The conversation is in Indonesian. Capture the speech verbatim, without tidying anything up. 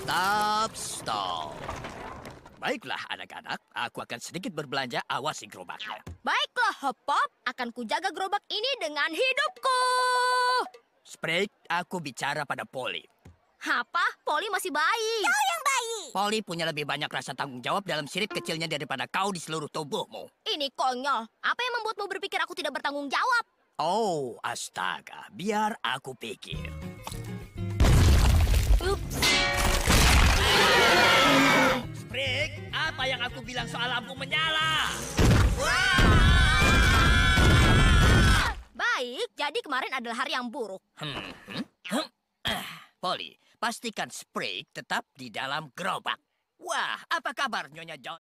Stop, stop. Baiklah anak-anak, aku akan sedikit berbelanja, awasi gerobaknya. Baiklah, Hop-Pop. Akan kujaga gerobak ini dengan hidupku. Sprig, aku bicara pada Polly. Apa? Polly masih bayi. Kau yang bayi. Polly punya lebih banyak rasa tanggung jawab dalam sirip kecilnya daripada kau di seluruh tubuhmu. Ini konyol. Apa yang membuatmu berpikir aku tidak bertanggung jawab? Oh, astaga. Biar aku pikir. Ups. Sprig, apa yang aku bilang soal lampu menyala? Baik, jadi kemarin adalah hari yang buruk. Hmm, hmm, hmm. Ah, Polly, pastikan Sprig tetap di dalam gerobak. Wah, apa kabar Nyonya John?